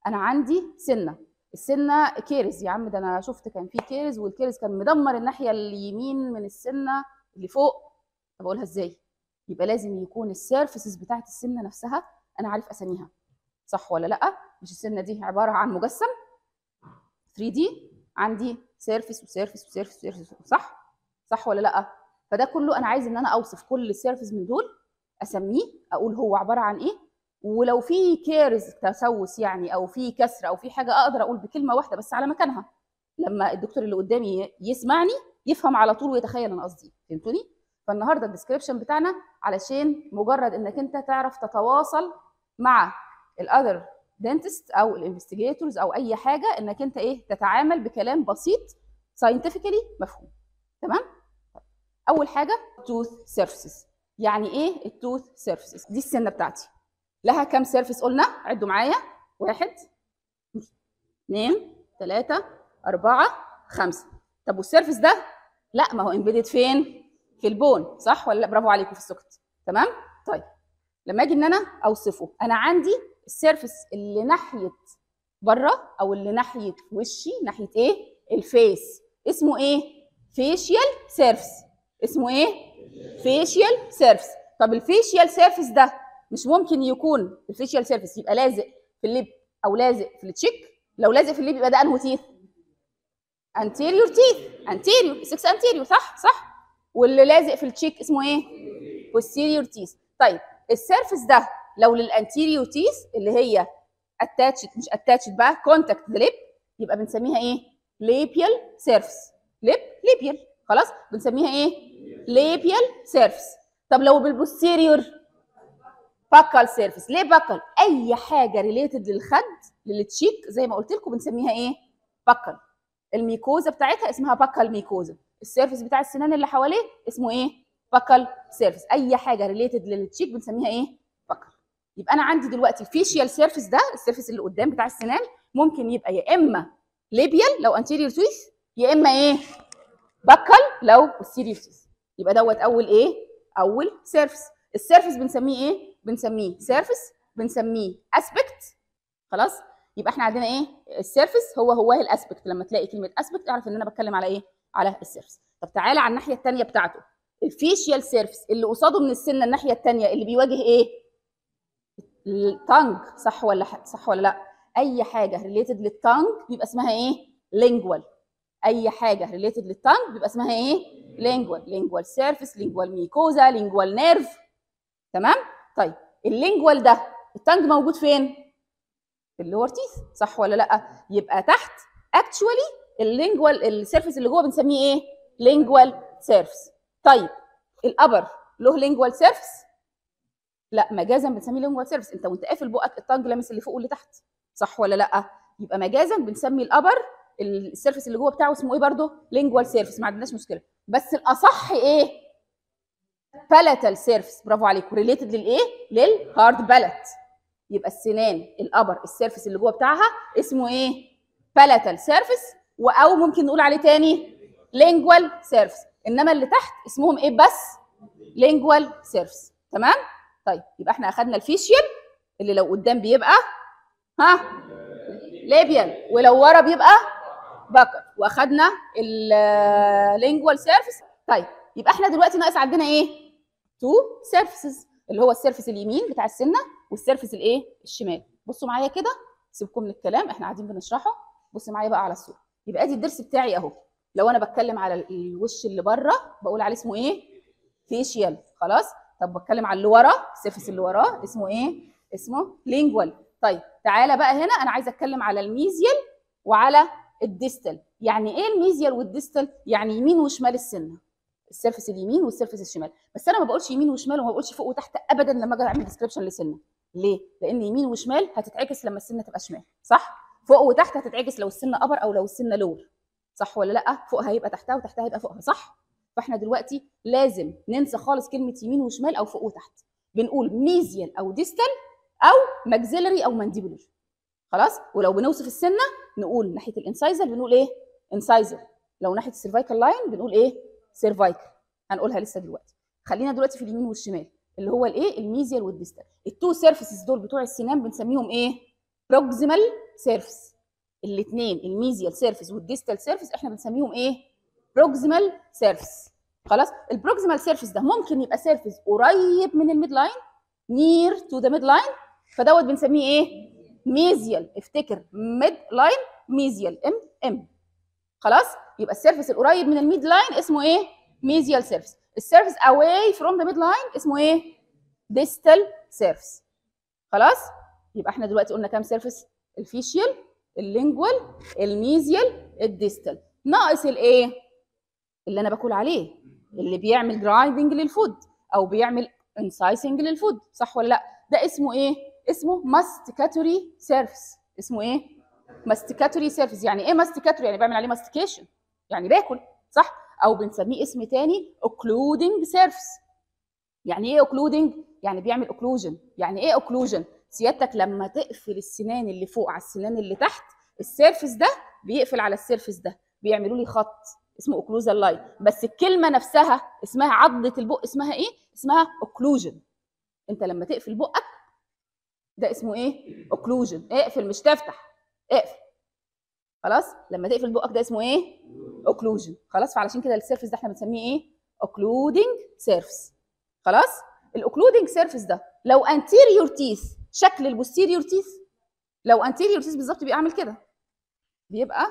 انا عندي سنه، السنه كيرز يا عم، ده انا شفت كان في كيرز والكيرز كان مدمر الناحيه اليمين من السنه اللي فوق. طب اقولها ازاي؟ يبقى لازم يكون السيرفيسز بتاعت السنه نفسها انا عارف اساميها، صح ولا لا؟ مش السنه دي عباره عن مجسم 3 دي، عندي سيرفيس وسيرفيس وسيرفيس وسيرفيس، صح ولا لا؟ فده كله انا عايز ان انا اوصف كل سيرفيس من دول، اسميه، اقول هو عباره عن ايه، ولو في كيرز تسوس يعني او في كسر او في حاجه اقدر اقول بكلمه واحده بس على مكانها، لما الدكتور اللي قدامي يسمعني يفهم على طول ويتخيل انا قصدي. فهمتوني؟ فالنهارده الديسكريبشن بتاعنا علشان مجرد انك انت تعرف تتواصل مع الاذر دنتست او الانفستيجيتورز او اي حاجه، انك انت ايه تتعامل بكلام بسيط ساينتفيكالي مفهوم. تمام؟ اول حاجه توث سيرفيسز. يعني ايه التوث سيرفيسز؟ دي السنه بتاعتي لها كام سيرفيس قلنا؟ عدوا معايا: 1 2 3 4 5. طب والسيرفيس ده؟ لا، ما هو امبيدد فين؟ في البون، صح ولا لا؟ برافو عليكم في السكت. تمام؟ طيب لما اجي ان انا اوصفه، انا عندي السيرفيس اللي ناحيه بره او اللي ناحيه وشي، ناحيه ايه؟ الفيس، اسمه ايه؟ فيشيال سيرفيس. اسمه ايه؟ فيشيال سيرفيس. طب الفيشيال سيرفيس ده مش ممكن يكون الفيشيال سيرفيس يبقى لازق في الليب او لازق في التشيك؟ لو لازق في الليب يبقى ده انهو تيث؟ انتيريور تيث، انتيريور 6 انتيريور، صح. واللي لازق في التشيك اسمه ايه؟ بوستيريور تيث. طيب السيرفيس ده لو للانتيريور تيث اللي هي اتاتشد، مش اتاتشد بقى، كونتاكت ذا ليب، يبقى بنسميها ايه؟ ليبيال سيرفيس. ليبيال، خلاص بنسميها ايه؟ ليبيال سيرفيس. طب لو بالبوستيريور؟ باكال سيرفيس. ليه باكال؟ اي حاجه ريليتد للخد للتشيك زي ما قلت لكم بنسميها ايه؟ باكال. الميكوزا بتاعتها اسمها باكال ميكوزا، السيرفيس بتاع السنان اللي حواليه اسمه ايه؟ باكال سيرفيس. اي حاجه ريليتد للتشيك بنسميها ايه؟ باكال. يبقى انا عندي دلوقتي الفيشيال سيرفيس ده، السيرفيس اللي قدام بتاع السنان، ممكن يبقى يا اما ليبيال لو انتيريور تويث، يا اما ايه؟ باكال لو posterior تويث. يبقى دوت اول ايه؟ اول سيرفيس. السيرفيس بنسميه ايه؟ بنسميه سيرفيس، بنسميه اسبكت. خلاص؟ يبقى احنا عندنا ايه؟ السيرفيس هو الاسبكت. لما تلاقي كلمه اسبكت اعرف ان انا بتكلم على ايه؟ على السيرفيس. طب تعالى على الناحيه الثانيه بتاعته، الفيشيال سيرفيس اللي قصاده من السنه الناحيه الثانيه اللي بيواجه ايه؟ التانج، صح ولا لا؟ اي حاجه ريليتد للتانج بيبقى اسمها ايه؟ لينجوال. اي حاجه ريليتد للتانج بيبقى اسمها ايه؟ لينجوال سيرفيس، لينجوال ميكوزا، لينجوال نيرف. تمام؟ طيب اللينجوال ده التانج موجود فين؟ في اللور تيث، صح ولا لا؟ يبقى تحت اكشوالي اللينجوال السيرفيس اللي جوه بنسميه ايه؟ لينجوال سيرفيس. طيب الابر له لينجوال سيرفيس؟ لا، مجازا بنسميه لينجوال سيرفيس. انت وانت قافل بقك التانج لامس اللي فوق واللي تحت، صح ولا لا؟ يبقى مجازا بنسمي الابر السيرفيس اللي جوه بتاعه اسمه ايه برضه؟ لينجوال سيرفيس، ما عندناش مشكله. بس الاصح ايه؟ بالاتال سيرفيس. برافو عليكم، ريليتد للايه؟ للهارد بالات. يبقى السنان الابر السيرفيس اللي جوه بتاعها اسمه ايه؟ بالاتال سيرفيس، او ممكن نقول عليه تاني لينجوال سيرفيس. انما اللي تحت اسمهم ايه بس؟ لينجوال سيرفيس. تمام؟ طيب يبقى احنا اخذنا الفيشيال اللي لو قدام بيبقى ليبيال ولو ورا بيبقى باكر، واخدنا اللينجوال سيرفيس. طيب يبقى احنا دلوقتي ناقص عندنا ايه؟ 2 سيرفيسز، اللي هو السيرفيس اليمين بتاع السنه والسيرفيس الايه؟ الشمال. بصوا معايا كده، سيبكم من الكلام احنا قاعدين بنشرحه. بصوا معايا بقى على الصوره. يبقى ادي الضرس بتاعي اهو. لو انا بتكلم على الوش اللي بره بقول عليه اسمه ايه؟ فيشيال. خلاص؟ طب بتكلم على اللي ورا، السيرفيس اللي وراه اسمه ايه؟ اسمه لينجوال. طيب تعالى بقى هنا انا عايزه اتكلم على الميزيال وعلى الديستال. يعني ايه الميزيال والديستال؟ يعني يمين وشمال السنه، السيرفيس اليمين والسيرفيس الشمال. بس انا ما بقولش يمين وشمال وما بقولش فوق وتحت ابدا لما اجي اعمل ديسكريبشن لسنه. ليه؟ لان يمين وشمال هتتعكس لما السنه تبقى شمال، صح؟ فوق وتحت هتتعكس لو السنه ابر او لو السنه لور، صح ولا لا؟ فوقها هيبقى تحتها وتحتها هيبقى فوقها، صح؟ فاحنا دلوقتي لازم ننسى خالص كلمه يمين وشمال او فوق وتحت، بنقول ميزيال او ديستال او ماكسيلري او مانديبولر. خلاص؟ ولو بنوصف السنه نقول ناحيه الانسايزر بنقول ايه؟ انسايزر. لو ناحيه السيرفايكال لاين بنقول ايه؟ سيرفايكال. هنقولها لسه دلوقتي. خلينا دلوقتي في اليمين والشمال اللي هو الايه؟ الميزيال والديستال. التو سيرفيسز دول بتوع السنان بنسميهم ايه؟ بروكسيمال سيرفيس. الاثنين الميزيال سيرفيس والديستال سيرفيس احنا بنسميهم ايه؟ بروكسيمال سيرفيس. خلاص؟ البروكسيمال سيرفيس ده ممكن يبقى سيرفيس قريب من الميد لاين، نير تو ذا ميد لاين، فدوت بنسميه ايه؟ ميزيال. افتكر ميد لاين ميزيال ام. خلاص؟ يبقى السيرفيس القريب من الميد لاين اسمه ايه؟ ميزيال سيرفيس. السيرفيس اواي فروم ذا ميد لاين اسمه ايه؟ ديستال سيرفيس. خلاص؟ يبقى احنا دلوقتي قلنا كام سيرفيس؟ الفيشيال، اللينجوال، الميزيال، الديستال. ناقص الايه؟ اللي انا باكل عليه، اللي بيعمل جرايندنج للفود او بيعمل انسايسنج للفود، صح ولا لا؟ ده اسمه ايه؟ اسمه ماستيكاتوري سيرفيس. اسمه ايه؟ ماستيكاتوري سيرفيس. يعني ايه ماستيكاتوري؟ يعني بعمل عليه ماستيكيشن، يعني باكل، صح؟ او بنسميه اسم تاني اوكلودنج سيرفيس. يعني ايه اوكلودنج؟ يعني بيعمل اوكلوجن. يعني ايه اوكلوجن؟ سيادتك لما تقفل السنان اللي فوق على السنان اللي تحت، السيرفيس ده بيقفل على السيرفيس ده، بيعملوا لي خط اسمه اوكلوزال لاين. بس الكلمه نفسها اسمها عضله البق، اسمها ايه؟ اسمها اوكلوجن. انت لما تقفل بقك ده اسمه ايه؟ اوكلوجن. اقفل مش تفتح، اقفل. خلاص؟ لما تقفل بقك ده اسمه ايه؟ اوكلوجن. خلاص؟ فعلشان كده السيرفيس ده احنا بنسميه ايه؟ اوكلودنج سيرفيس. خلاص؟ الاوكلودنج سيرفيس ده لو انتيريور تيث شكل البوستيريور تيث، لو انتيريور تيث بالظبط بيبقى عامل كده، بيبقى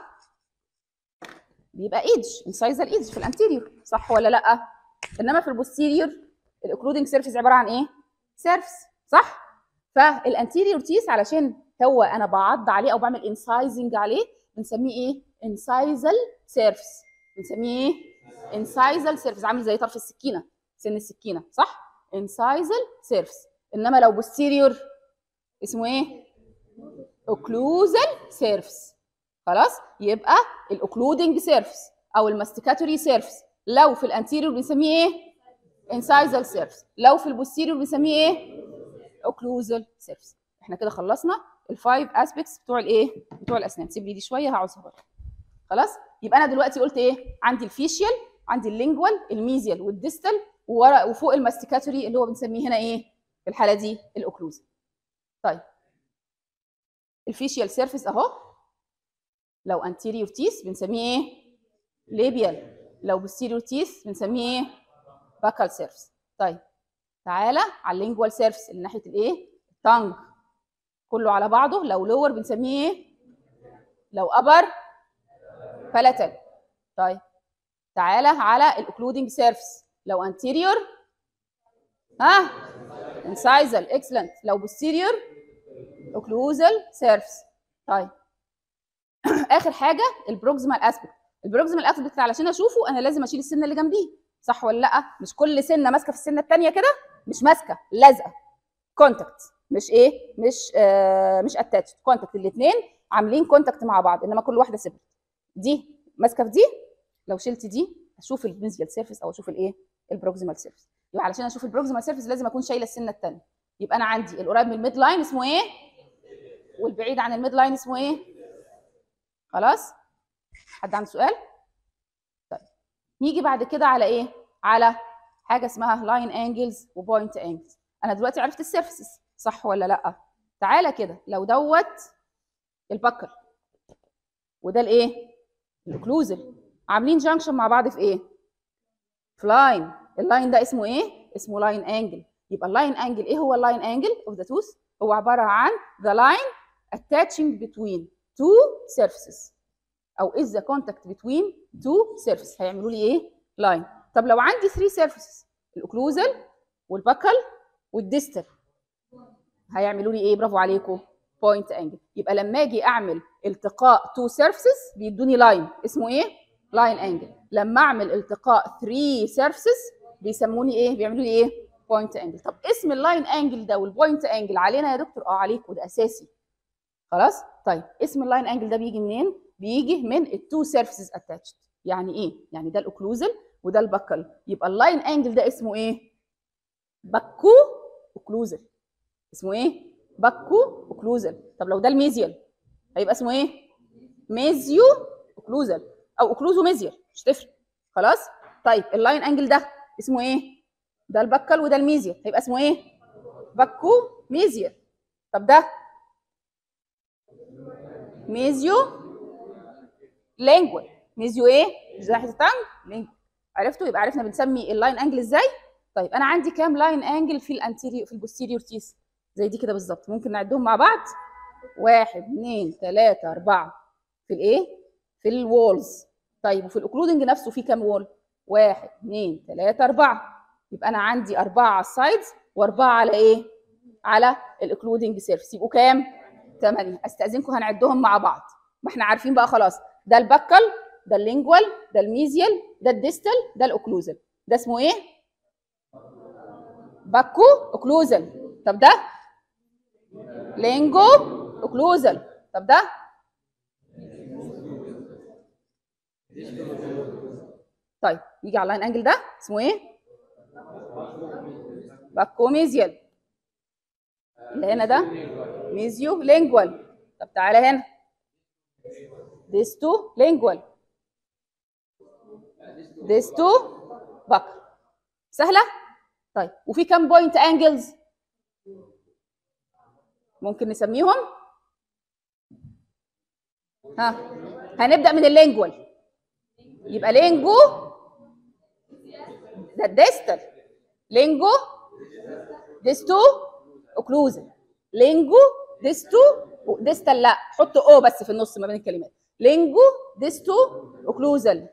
ايدج، انسايزال ايدج في الانتيريور، صح ولا لا؟ انما في البوستيريور الاوكلودنج سيرفيس عباره عن ايه؟ سيرفيس، صح؟ فالانتيريور تيث علشان هو انا بعض عليه او بعمل انسايزنج عليه بنسميه ايه؟ انسايزال سيرفيس. بنسميه ايه؟ انسايزال سيرفيس. عامل زي طرف السكينه، سن السكينه، صح؟ انسايزال سيرفيس. انما لو بوستيريور اسمه ايه؟ اوكلوزال سيرفيس. خلاص؟ يبقى الاوكلودنج سيرفيس او الماستيكاتوري سيرفيس لو في الانتيريور بنسميه ايه؟ انسايزال سيرفيس. لو في البوستيريور بنسميه ايه؟ اوكلوزال سيرفيس. احنا كده خلصنا الفايف اسبيكتس بتوع الايه؟ بتوع الاسنان. سيب لي دي شويه هعوزها بره. خلاص؟ يبقى انا دلوقتي قلت ايه؟ عندي الفيشيال، عندي اللينجوال، الميزيال والديستال، وفوق الماستيكاتوري اللي هو بنسميه هنا ايه؟ في الحاله دي الاوكلوزال. طيب الفيشيال سيرفيس اهو، لو انتيريور تيث بنسميه ايه؟ ليبيال. لو بوستيريور تيث بنسميه ايه؟ باكال سيرفيس. طيب تعالى على اللينجوال سيرفيس اللي ناحيه الايه؟ التانج كله على بعضه. لو لور بنسميه ايه؟ لو ابر بلاتال. طيب تعالى على الاوكلودنج سيرفيس. لو انتيريور ها انسايزال، اكسلنت. لو بوستيريور اوكلوزال سيرفيس. طيب اخر حاجه البروكسيمال اسبكت. البروكسيمال اسبكت علشان اشوفه انا لازم اشيل السنه اللي جنبيه، صح ولا لا؟ مش كل سنه ماسكه في السنه الثانيه كده، مش ماسكه، لازقه، كونتاكت، مش ايه؟ مش اتاتش، كونتاكت. الاثنين عاملين كونتاكت مع بعض، انما كل واحده سيبريت. دي ماسكه في دي، لو شلت دي اشوف الميزيال سيرفيس او اشوف الايه؟ البروكسيمال سيرفيس. يبقى علشان اشوف البروكسيمال سيرفيس لازم اكون شايله السنه الثانيه. يبقى انا عندي القريب من الميد لاين اسمه ايه؟ والبعيد عن الميد لاين اسمه ايه؟ خلاص؟ حد عنده سؤال؟ طيب نيجي بعد كده على ايه؟ على حاجه اسمها لاين انجلز وبوينت انجلز. انا دلوقتي عرفت السيرفيسز، صح ولا لا؟ تعالى كده لو دوت البكر وده الايه؟ الاوكلوزال، عاملين جانكشن مع بعض في ايه؟ في لاين. اللاين ده اسمه ايه؟ اسمه لاين انجل. يبقى اللاين انجل ايه هو اللاين انجل اوف ذا توث؟ هو عباره عن the line attaching between two surfaces او is the contact between two surfaces. هيعملوا لي ايه؟ لاين. طب لو عندي 3 surfaces، الاوكلوزال والبكل والديستال، هيعملوا لي ايه؟ برافو عليكم، بوينت انجل. يبقى لما اجي اعمل التقاء 2 surfaces بيدوني لاين اسمه ايه؟ لاين انجل. لما اعمل التقاء 3 surfaces بيسموني ايه؟ بيعملوا لي ايه؟ بوينت انجل. طب اسم اللاين انجل ده والبوينت انجل علينا يا دكتور؟ عليكم، ده اساسي. خلاص؟ طيب اسم اللاين انجل ده بيجي منين؟ بيجي من التو سيرفيسز اتاتشد. يعني ايه؟ يعني ده الاوكلوزال وده البكل. يبقى اللاين انجل ده اسمه ايه؟ بكو اوكلوزال. اسمه ايه؟ بكو اوكلوزال. طب لو ده الميزيال هيبقى اسمه ايه؟ ميزيو اوكلوزال او اوكلوزو ميزيال، مش تفرق. خلاص؟ طيب اللاين انجل ده اسمه ايه؟ ده البكل وده الميزيال، هيبقى اسمه ايه؟ بكو ميزيال. طب ده ميزيو لينجوال. ميزيو ايه؟ مش ناحيه التانج لينجوال. عرفتوا؟ يبقى عرفنا بنسمي اللاين انجل ازاي. طيب انا عندي كام لاين انجل في الانتيريور في البوستيريور تيس؟ زي دي كده بالظبط. ممكن نعدهم مع بعض. 1 2 3 4 في الايه؟ في الوولز. طيب وفي الاوكلودنج نفسه في كام وول؟ 1 2 3 4. يبقى انا عندي 4 على السايدز و4 على ايه؟ على الاوكلودنج سيرفيس. يبقوا كام؟ 8. استاذنكم هنعدهم مع بعض. ما احنا عارفين بقى خلاص، ده البكل، ده اللينجوال، ده الميزيال، ده الديستال، ده الاوكلوزال. ده اسمه ايه؟ باكو اوكلوزال. طب ده لينجو اوكلوزال. طب ده طيب يجي على اللاين انجل ده اسمه ايه؟ باكو ميزيال. اللي هنا ده ميزيو لينجوال. طب تعالى هنا ديستو لينجوال. ديستو باك. سهله. طيب وفي كام بوينت انجلز ممكن نسميهم؟ ها هنبدا من اللينجوال. يبقى لينجو ده الديستال. لينجو ديستو اوكلوزال. لينجو ديستو ديستال. لا حط او بس في النص ما بين الكلمات. لينجو ديستو اوكلوزال.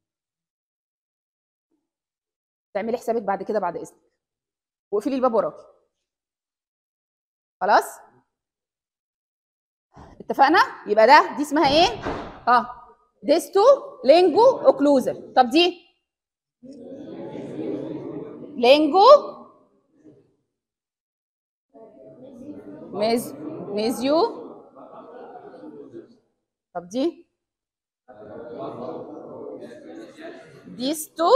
تعملي حسابك بعد كده بعد اذنك. واقفلي الباب وراكي. خلاص اتفقنا؟ يبقى دي اسمها ايه؟ ديستو لينجو اوكلوزال. طب دي لينجو ميزيو. طب دي ديستو.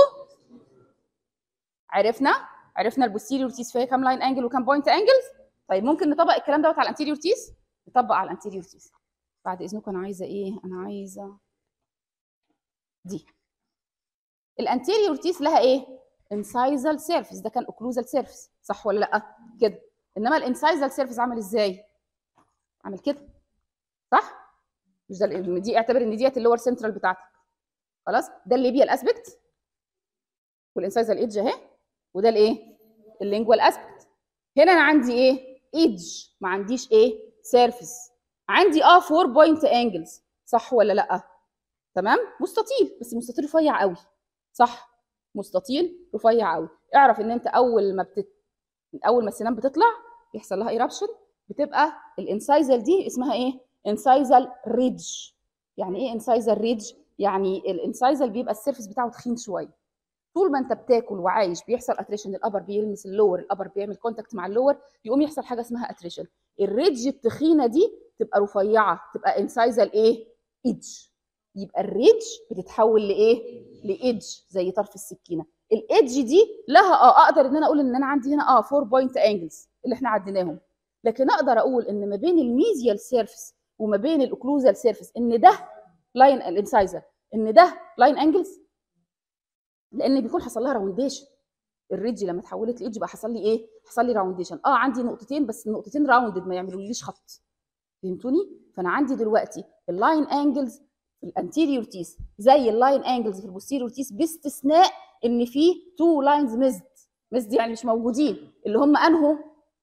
عرفنا البوستيريور تيس فيها كام لاين انجل وكام بوينت انجلز. طيب ممكن نطبق الكلام دوت على الانتيريور تيس. نطبق على الانتيريور تيس. بعد اذنكم انا عايزه ايه؟ انا عايزه دي. الانتيريور تيس لها ايه؟ انسايزال سيرفيس. ده كان اوكلوزال سيرفيس صح ولا لا؟ كده. انما الانسايزال سيرفيس عامل ازاي؟ عامل كده صح؟ مش ده دي اعتبر ان ديت اللور سنترال بتاعتك. خلاص ده الليبيال اسبكت والانسايزال ايدج اهي. وده الايه؟ اللينجوال اسبكت. هنا انا عندي ايه؟ ايدج. ما عنديش ايه؟ سيرفيس. عندي 4 بوينت انجلز صح ولا لا؟ تمام. مستطيل بس مستطيل رفيع قوي. صح مستطيل رفيع قوي. اعرف ان انت اول ما السنان بتطلع يحصل لها ايرابشن بتبقى الانسايزال دي اسمها ايه؟ انسايزال ريدج. يعني ايه انسايزال ريدج؟ يعني الانسايزال بيبقى السيرفيس بتاعه تخين شويه. طول ما انت بتاكل وعايش بيحصل اتريشن. الابر بيلمس اللور، الابر بيعمل كونتاكت مع اللور، يقوم يحصل حاجه اسمها اتريشن. الريدج التخينه دي تبقى رفيعه، تبقى انسايزال ايه؟ ايدج. يبقى الريدج بتتحول لايه؟ لايدج زي طرف السكينه. الايدج دي لها اقدر ان انا اقول ان انا عندي هنا 4 بوينت انجلز اللي احنا عديناهم. لكن اقدر اقول ان ما بين الميزيال سيرفيس وما بين الاوكلوزال سيرفيس ان ده لاين الانسايزر، ان ده لاين انجلز، لان بيكون حصل لها راونديشن. الريدج لما اتحولت لايدج بقى حصل لي ايه؟ حصل لي راونديشن. عندي نقطتين بس النقطتين راوندد ما يعملوليش خط. فهمتوني؟ فانا عندي دلوقتي اللاين انجلز في الانتيريور تيس زي اللاين انجلز في البوستيريور تيس، باستثناء ان في 2 لاينز ميزد يعني مش موجودين، اللي هم انهو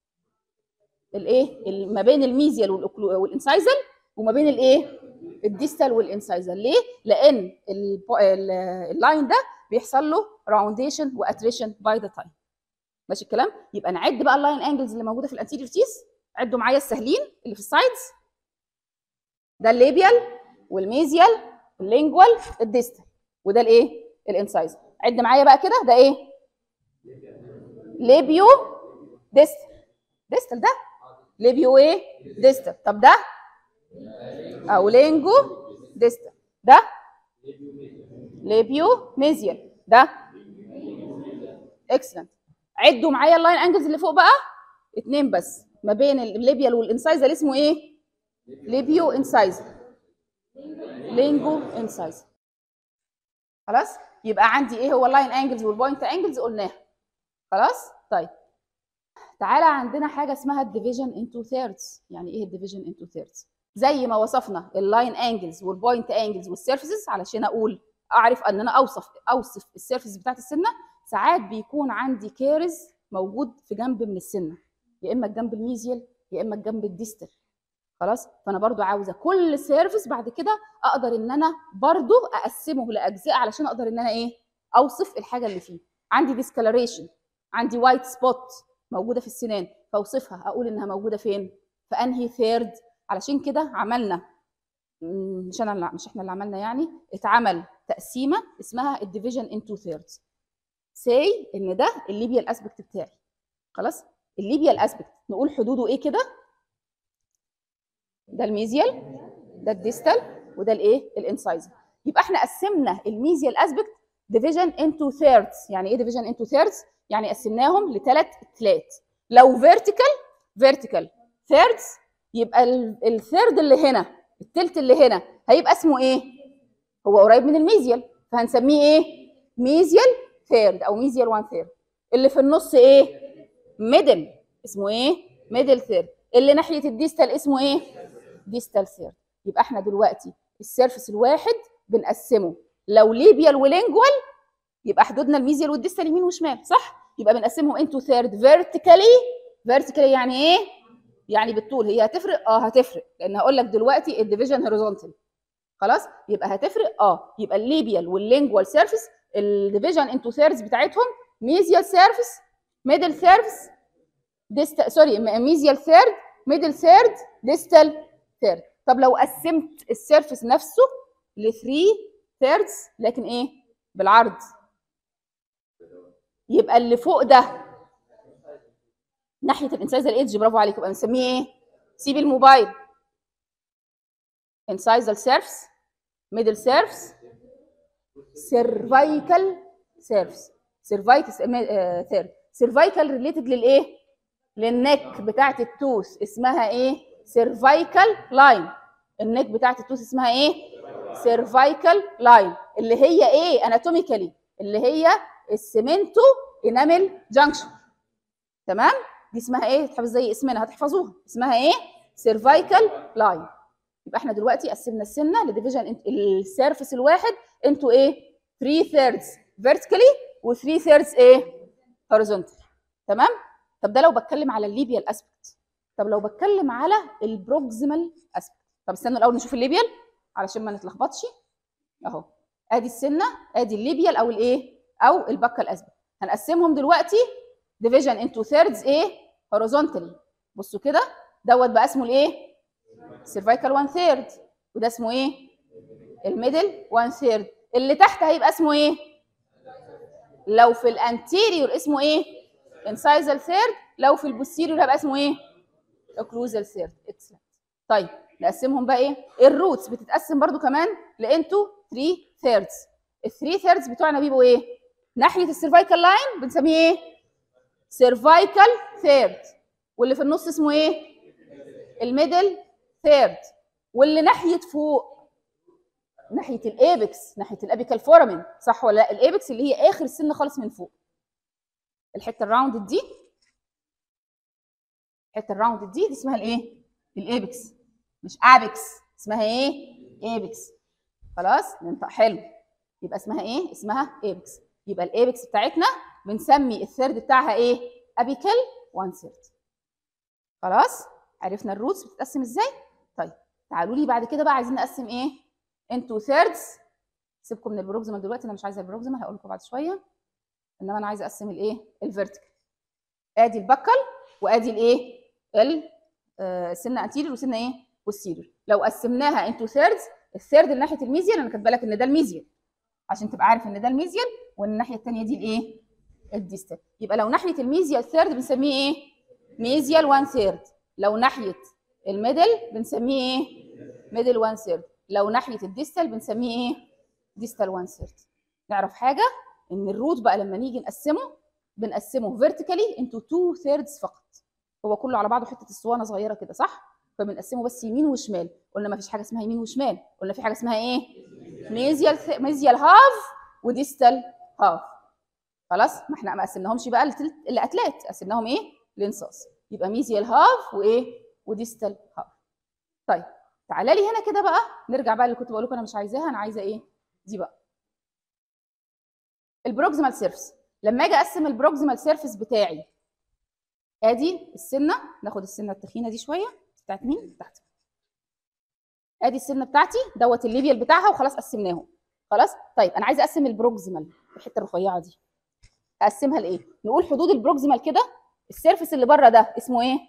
الايه؟ ما بين الميزيال والانسايزل وما بين الايه؟ الديستال والانسايزل. ليه؟ لان اللاين ده بيحصل له راونديشن واتريشن باي ذا تايم. ماشي الكلام؟ يبقى نعد بقى اللاين انجلز اللي موجوده في الانتيريور تيس. عدوا معايا السهلين اللي في السايدز. ده الليبيال والميزيال اللينجوال الديستال، وده الايه؟ الانسايزل. عد معايا بقى كده. ده ايه؟ ليبيو ديستال. ديستال ده ليبيو ايه؟ ديستال. طب ده او لينجو ديستال. ده ليبيو ميزيال. ده اكسلنت. عدوا معايا اللاين انجلز اللي فوق بقى. 2 بس ما بين الليبيال والانسايزل اسمه ايه؟ ليبيو انسايزل. لينجو انسايزل. خلاص؟ يبقى عندي ايه هو اللاين انجلز والبوينت انجلز قلناها. خلاص؟ طيب تعالى عندنا حاجه اسمها الديفيجن انتو ثيردز. يعني ايه الديفيجن انتو ثيردز؟ زي ما وصفنا اللاين انجلز والبوينت انجلز والسيرفيسز علشان اعرف ان انا اوصف السيرفيس بتاعت السنه. ساعات بيكون عندي كيرز موجود في جنب من السنه، يا اما الجنب الميزيال يا اما الجنب الديستال. خلاص، فانا برضو عاوزه كل سيرفيس بعد كده اقدر ان انا برضو اقسمه لاجزاء علشان اقدر ان انا اوصف الحاجه اللي فيه. عندي ديسكالريشن، عندي وايت سبوت موجوده في السنان، فاوصفها اقول انها موجوده فين، في انهي ثيرد. علشان كده عملنا، مش احنا اللي عملنا، يعني اتعمل تقسيمه اسمها الديفيجن ان تو ثيردز. سي ان ده الليبيال اسبكت بتاعي. خلاص، الليبيال اسبكت نقول حدوده ايه كده؟ ده الميزيال، ده الديستال، وده الانسايزر. يبقى احنا قسمنا الميزيال اسبكت ديفيجن انتو ثيردز. يعني ايه ديفيجن انتو ثيردز؟ يعني قسمناهم لثلاث تلات. لو فيرتيكال ثيردز، يبقى الثيرد اللي هنا، التلت اللي هنا هيبقى اسمه ايه؟ هو قريب من الميزيال، فهنسميه ايه؟ ميزيال ثيرد او ميزيال 1 ثيرد. اللي في النص ايه؟ ميدل، اسمه ايه؟ ميدل ثيرد. اللي ناحيه الديستال اسمه ايه؟ ديستال ثيرد. يبقى احنا دلوقتي السيرفس الواحد بنقسمه، لو ليبيال ولينجوال يبقى حدودنا الميزيال والديستال يمين وشمال، صح؟ يبقى بنقسمهم انتو ثيرد فيرتيكالي. يعني ايه؟ يعني بالطول. هي هتفرق؟ هتفرق، لان هقول لك دلوقتي الديفيجن هوريزونتال. خلاص، يبقى هتفرق. يبقى الليبيال واللينجوال سيرفيس الديفيجن انتو ثيردز بتاعتهم ميزيال سيرفيس، ميدل سيرفيس، ميزيال ثيرد، ميدل ثيرد، ديستال ثيرد. طب لو قسمت السيرفيس نفسه ل 3 ثيردز لكن ايه؟ بالعرض، يبقى اللي فوق ده ناحيه الانسايزر ايدج، برافو عليك، يبقى بنسميه ايه؟ سيب الموبايل. انسايزر سيرفيس، ميدل سيرفيس، سيرفايكال سيرفيس، ثيرد. سيرفايكال ريليتد للايه؟ للنك بتاعت التوث، اسمها ايه؟ سيرفايكال لاين. النك بتاعت التوث اسمها ايه؟ سيرفايكال لاين، اللي هي ايه اناتوميكالي؟ اللي هي السيمنتو انامل جانكشن. تمام؟ دي اسمها ايه؟ تحفظ زي اسمنا، هتحفظوها، اسمها ايه؟ سيرفايكال لاين. يبقى احنا دلوقتي قسمنا السنه لديفيجن السيرفيس الواحد انتو ايه؟ 3 ثيردز فيرتيكالي و3 ثيردز ايه؟ هوريزونتال. تمام؟ طب ده لو بتكلم على الليبيال اسبكت. طب لو بتكلم على البروكسيمال اسبكت. طب استنوا الاول نشوف الليبيال علشان ما نتلخبطش. اهو ادي السنه، ادي الليبيال او او البكال اسبكت. هنقسمهم دلوقتي ديفيجن انتو ثيردز ايه؟ هوريزونتالي. بصوا كده، دوت بقى اسمه سيرفايكال 1 ثيرد، وده اسمه ايه؟ الميدل 1 ثيرد. اللي تحت هيبقى اسمه ايه؟ لو في الانتيريور اسمه ايه؟ انسايزال ثيرد، لو في البوستيريور هيبقى اسمه ايه؟ اوكلوزال ثيرد. اكسلنت. طيب نقسمهم بقى ايه؟ الروتس بتتقسم برضو كمان لانتو 3 ثيردز. ال 3 ثيردز بتوعنا بيبقوا ايه؟ ناحيه السيرفايكال لاين بنسميه ايه؟ سيرفايكال ثيرد. واللي في النص اسمه ايه؟ الميدل ثيرد. واللي ناحيه فوق ناحيه الايبكس، ناحيه الابيكال فورامين، صح ولا لا؟ الايبكس اللي هي اخر السن خالص من فوق، الحته الراوند دي، الحته الراوند دي اسمها الايبكس، مش ابيكس، اسمها ايه؟ ايبكس. خلاص ننطق حلو، يبقى اسمها ايه؟ اسمها ايبكس. يبقى الايبكس بتاعتنا بنسمي الثيرد بتاعها ايه؟ ابيكال 1 ثيرد. خلاص عرفنا الروتس بتتقسم ازاي. طيب تعالوا لي بعد كده بقى عايزين نقسم ايه؟ انتو ثيردز. سيبكم من البروكسيمال دلوقتي، انا مش عايزه البروكسيمال، هقول لكم بعد شويه. انما انا عايزه اقسم الفيرتيكال. ادي البكل وادي السنه انتيريور وسنه بوستيريور. لو قسمناها انتو ثيردز، الثيرد اللي ناحيه الميزيال، انا كاتبه لك ان ده الميزيال عشان تبقى عارف ان ده الميزيال، وان الناحيه الثانيه دي الديستال. يبقى لو ناحيه الميزيال ثيرد بنسميه ايه؟ ميزيال 1 ثيرد. لو ناحيه الميدل بنسميه ايه؟ ميدل 1 ثيرد. لو ناحيه الديستال بنسميه ايه؟ ديستال 1 ثيرد. نعرف حاجه ان الروت بقى لما نيجي نقسمه بنقسمه فيرتيكالي انتو 2 ثيردز فقط. هو كله على بعضه حته اسطوانه صغيره كده، صح؟ فبنقسمه بس يمين وشمال. قلنا ما فيش حاجه اسمها يمين وشمال، قلنا في حاجه اسمها ايه؟ ميزيال هاف وديستال هاف. خلاص، ما احنا ما قسمناهمش بقى الاتلات، قسمناهم ايه؟ لانصاص. يبقى ميزيال هاف وديستال هاف. طيب تعالى لي هنا كده بقى، نرجع بقى اللي كنت بقول لكم انا مش عايزاها، انا عايزه ايه؟ دي بقى البروكسيمال سيرفيس. لما اجي اقسم البروكسيمال سيرفيس بتاعي، ادي السنه، ناخد السنه التخينه دي شويه، بتاعت مين؟ بتاعتي. ادي السنه بتاعتي دوت الليبيال بتاعها، وخلاص قسمناهم. خلاص. طيب انا عايزه اقسم البروكسيمال، الحته الرفيعه دي، اقسمها لايه؟ نقول حدود البروكسيمال كده، السيرفيس اللي بره ده اسمه ايه؟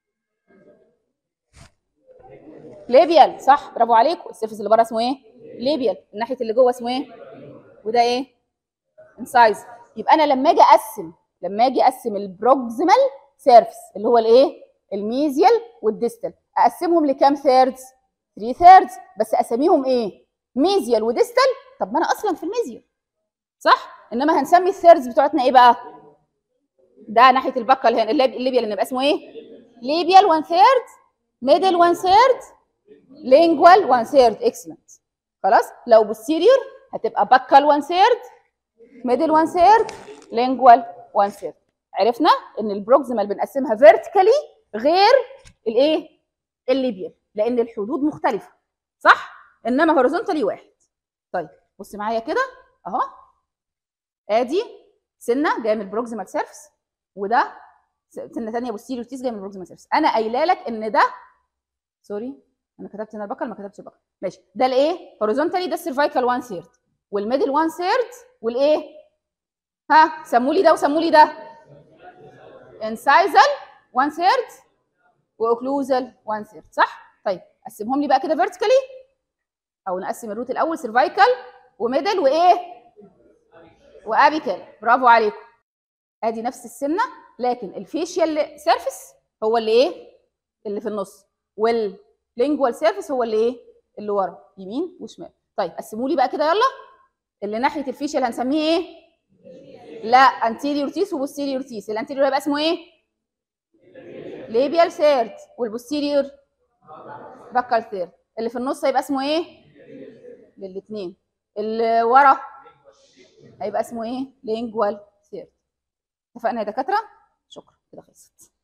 ليبيال، صح، برافو عليكم. السيرفيس اللي بره اسمه ايه؟ ليبيال. الناحيه اللي جوه اسمه ايه؟ وده ايه؟ انسايز. يبقى انا لما اجي اقسم البروكسيمال سيرفيس اللي هو الايه؟ الميزيال والديستال، اقسمهم لكام ثيردز؟ 3 ثيردز. بس اساميهم ايه؟ ميزيال وديستال. طب ما انا اصلا في الميزيال، صح؟ انما هنسمي الثيردز بتوعتنا ايه بقى؟ ده ناحيه البكه اللي هنا الليبيال، اللي يبقى اسمه ايه؟ ليبيال 1 ثيرد، ميدل 1 ثيرد، لينجوال 1 ثيرد. اكسلنت. خلاص. لو بوستيريور هتبقى بكال 1 ثيرد، ميدل 1 ثيرد، لينجوال 1 ثيرد. عرفنا ان البروكسيمال بنقسمها فيرتيكالي غير الايه؟ الليبيال، لان الحدود مختلفه، صح؟ انما هوريزونتالي واحد. طيب بص معايا كده اهو، ادي سنه جايه من البروكسيمال سيرفس، وده سنه ثانيه بوستيريور تيس جايه من البروكسيمال سيرفس. انا قايله لك ان ده، سوري انا كتبت هنا البكل ما كتبتش البكل، ماشي. ده الايه؟ هوريزونتالي ده السيرفايكال 1 ثيرد، والميدل 1 ثيرد، والايه؟ ها سموا لي ده وسموا لي ده. انسايزال 1 ثيرد واوكلوزال 1 ثيرد، صح؟ طيب قسمهم لي بقى كده فيرتيكالي، او نقسم الروت الاول سيرفايكال وميدل وايه؟ وابيكال. برافو عليكم. ادي نفس السنه، لكن الفيشيال سيرفيس هو اللي ايه؟ اللي في النص، واللينجوال سيرفيس هو اللي ايه؟ اللي ورا، يمين وشمال. طيب قسموا لي بقى كده يلا. اللي ناحيه الفيشيال هنسميه ايه؟ لا، انتيريور تيس وبوستيريور تيس. الانتيريور هيبقى اسمه ايه؟ ليبيال ثيرد، والبوستيريور بكال ثيرد. اللي في النص هيبقى اسمه ايه؟ للاثنين. اللي ورا هيبقى اسمه ايه؟ لينجوال ثيرد. اتفقنا يا دكاتره؟ شكرا، كده خلصت.